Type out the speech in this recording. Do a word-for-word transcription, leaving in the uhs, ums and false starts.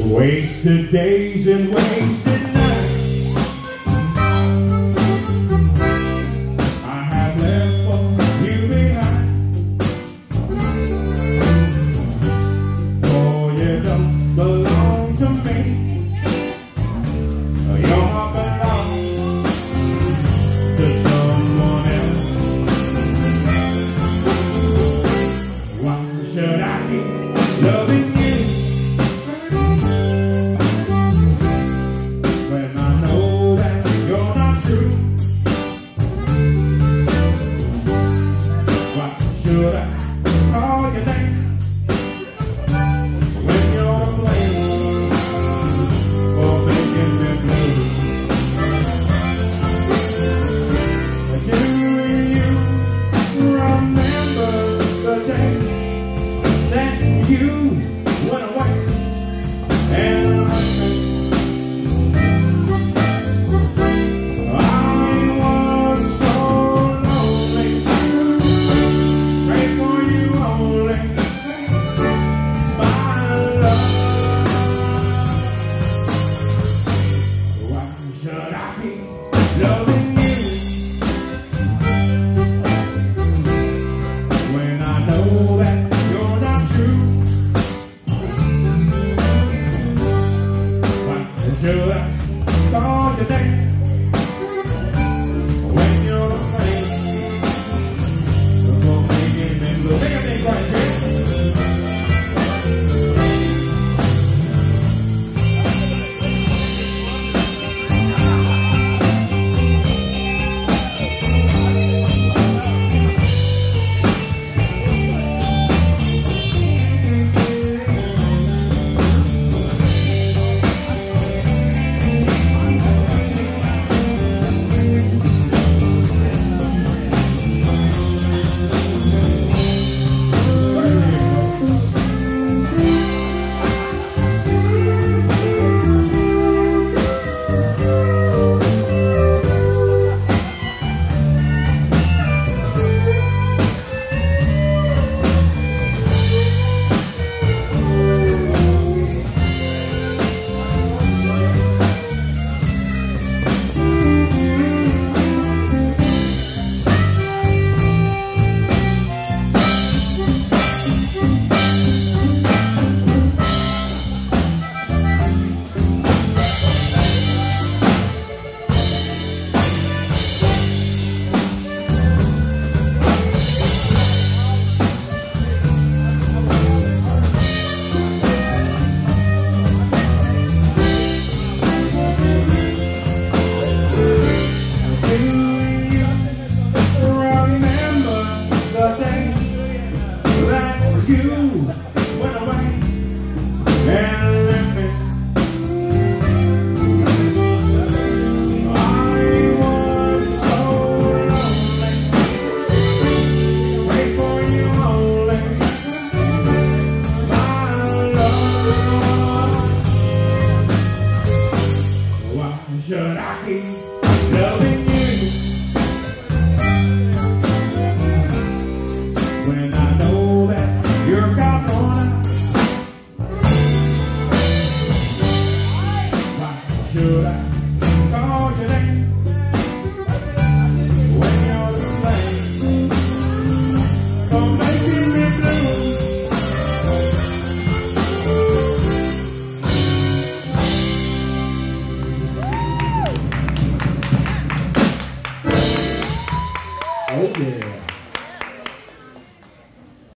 Wasted days and wasted nights I have left for you behind. For you don't belong to me. Your heart belongs to someone else. Why should I keep loving you? Should I call your name when you're to blame for making me blue? Do you remember the day that you went away and left me? Loving you when I know that you're not true. Why should I call your name when you're afraid of making me blue? Make a thing right here. Should I keep loving you when I know that you're gone? Why should I call your name when you're to blame for making me blue? Oh yeah.